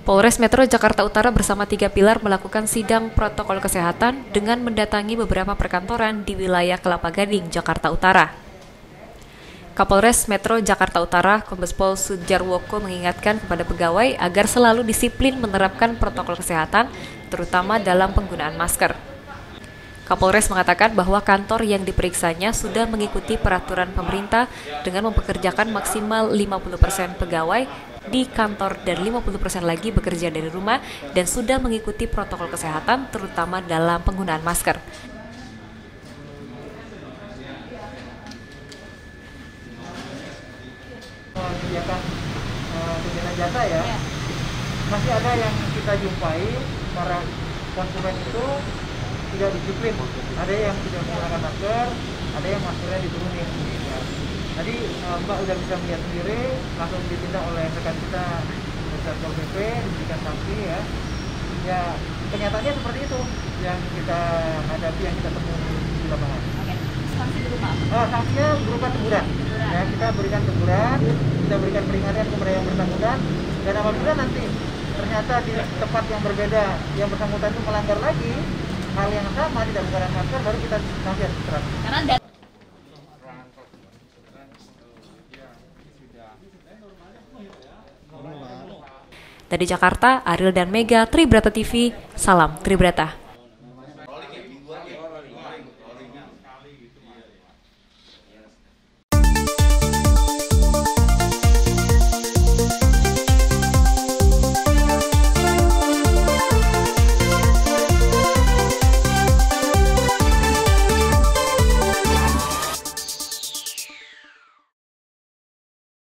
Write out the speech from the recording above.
Polres Metro Jakarta Utara bersama 3 pilar melakukan sidang protokol kesehatan dengan mendatangi beberapa perkantoran di wilayah Kelapa Gading, Jakarta Utara. Kapolres Metro Jakarta Utara, Kombes Pol Sudjarwoko mengingatkan kepada pegawai agar selalu disiplin menerapkan protokol kesehatan, terutama dalam penggunaan masker. Kapolres mengatakan bahwa kantor yang diperiksanya sudah mengikuti peraturan pemerintah dengan mempekerjakan maksimal 50% pegawai di kantor dan 50% lagi bekerja dari rumah dan sudah mengikuti protokol kesehatan terutama dalam penggunaan masker. Kegiatan jasa ya, masih ada yang kita jumpai para konsumen itu tidak disiplin, ada yang tidak menggunakan masker, ada yang maskernya diturunin. Ya. Tadi Mbak udah bisa melihat sendiri, langsung ditindak oleh rekan kita Satpol PP, diberikan sanksi ya. Ya kenyataannya seperti itu yang kita hadapi, yang kita temui di lapangan. Oke, sanksi berupa apa? Sanksinya berupa teguran. Ya, kita berikan teguran, kita berikan peringatan kepada yang bersangkutan, dan apabila nanti ternyata di tempat yang berbeda yang bersangkutan itu melanggar lagi hal yang sama, tidak menggunakan masker, baru kita sanksi administratif. Karena Dari Jakarta, Ariel dan Mega, Tribrata TV, salam Tribrata.